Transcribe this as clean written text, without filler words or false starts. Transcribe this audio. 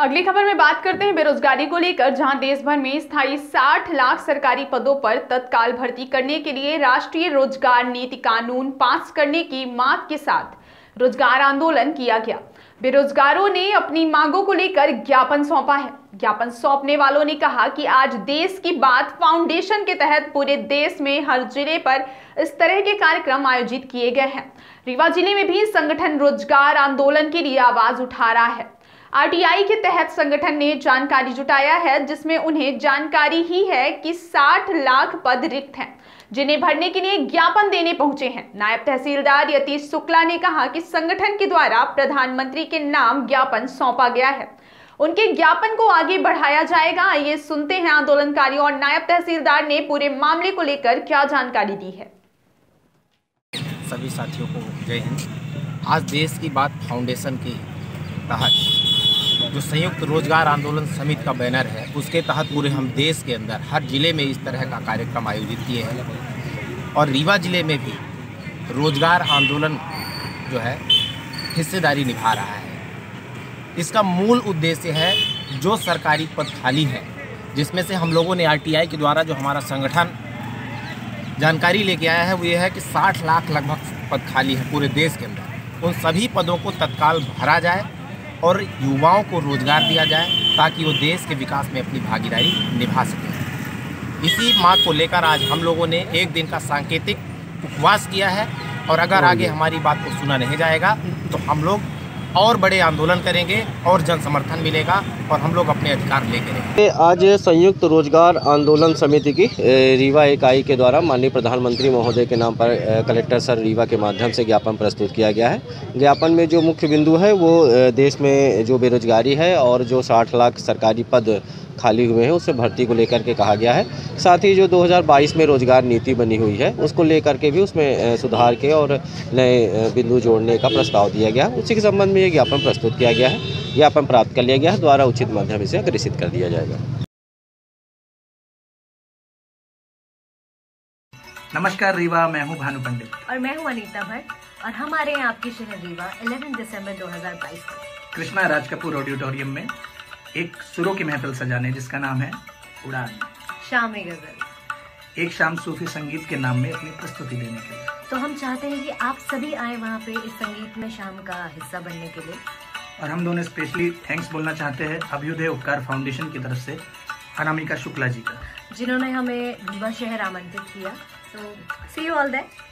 अगली खबर में बात करते हैं बेरोजगारी को लेकर, जहां देश भर में स्थायी 60 लाख सरकारी पदों पर तत्काल भर्ती करने के लिए राष्ट्रीय रोजगार नीति कानून पास करने की मांग के साथ रोजगार आंदोलन किया गया। बेरोजगारों ने अपनी मांगों को लेकर ज्ञापन सौंपा है। ज्ञापन सौंपने वालों ने कहा कि आज देश की बात फाउंडेशन के तहत पूरे देश में हर जिले पर इस तरह के कार्यक्रम आयोजित किए गए हैं। रीवा जिले में भी संगठन रोजगार आंदोलन के लिए आवाज उठा रहा है। आरटीआई के तहत संगठन ने जानकारी जुटाया है, जिसमें उन्हें जानकारी ही है कि 60 लाख पद रिक्त हैं, जिन्हें भरने के लिए ज्ञापन देने पहुंचे हैं। नायब तहसीलदार यतीश शुक्ला ने कहा कि संगठन के द्वारा प्रधानमंत्री के नाम ज्ञापन सौंपा गया है, उनके ज्ञापन को आगे बढ़ाया जाएगा। ये सुनते हैं आंदोलनकारियों और नायब तहसीलदार ने पूरे मामले को लेकर क्या जानकारी दी है। सभी साथियों को जय हिंद। आज देश की बात फाउंडेशन के तहत जो संयुक्त रोजगार आंदोलन समिति का बैनर है, उसके तहत पूरे हम देश के अंदर हर जिले में इस तरह का कार्यक्रम आयोजित किए हैं और रीवा जिले में भी रोजगार आंदोलन जो है हिस्सेदारी निभा रहा है। इसका मूल उद्देश्य है जो सरकारी पद खाली है, जिसमें से हम लोगों ने आरटीआई के द्वारा जो हमारा संगठन जानकारी लेके आया है वो ये है कि 60 लाख लगभग पद खाली है पूरे देश के अंदर। उन सभी पदों को तत्काल भरा जाए और युवाओं को रोजगार दिया जाए ताकि वो देश के विकास में अपनी भागीदारी निभा सकें। इसी मांग को लेकर आज हम लोगों ने एक दिन का सांकेतिक उपवास किया है और अगर आगे हमारी बात को सुना नहीं जाएगा तो हम लोग और बड़े आंदोलन करेंगे और जन समर्थन मिलेगा और हम लोग अपने अधिकार लेके रहेंगे। आज संयुक्त रोजगार आंदोलन समिति की रीवा इकाई के द्वारा माननीय प्रधानमंत्री महोदय के नाम पर कलेक्टर सर रीवा के माध्यम से ज्ञापन प्रस्तुत किया गया है। ज्ञापन में जो मुख्य बिंदु है वो देश में जो बेरोजगारी है और जो 60 लाख सरकारी पद खाली हुए हैं उससे भर्ती को लेकर के कहा गया है। साथ ही जो 2022 में रोजगार नीति बनी हुई है उसको लेकर के भी उसमें सुधार के और नए बिंदु जोड़ने का प्रस्ताव दिया गया। उसी के संबंध में ये ज्ञापन प्रस्तुत किया गया है। ज्ञापन प्राप्त कर लिया गया है, द्वारा उचित माध्यम से अग्रेसित कर दिया जाएगा। नमस्कार रीवा, मैं हूं भानु पंडित और मैं हूं अनीता भट्ट और हमारे यहाँ आपके शहर रीवा 11 दिसंबर 2022 को कृष्णा राज कपूर ऑडिटोरियम में एक सुरों की महफिल सजाने जिसका नाम है उड़ान, शाम में गजल, एक शाम सूफी संगीत के नाम में अपनी प्रस्तुति देने के लिए। तो हम चाहते हैं कि आप सभी आए वहाँ पे इस संगीत में शाम का हिस्सा बनने के लिए। और हम दोनों स्पेशली थैंक्स बोलना चाहते हैं अभ्युदय उपकार फाउंडेशन की तरफ से अनामिका शुक्ला जी का, जिन्होंने हमें रीवा शहर आमंत्रित किया। तो सी यू ऑल देयर।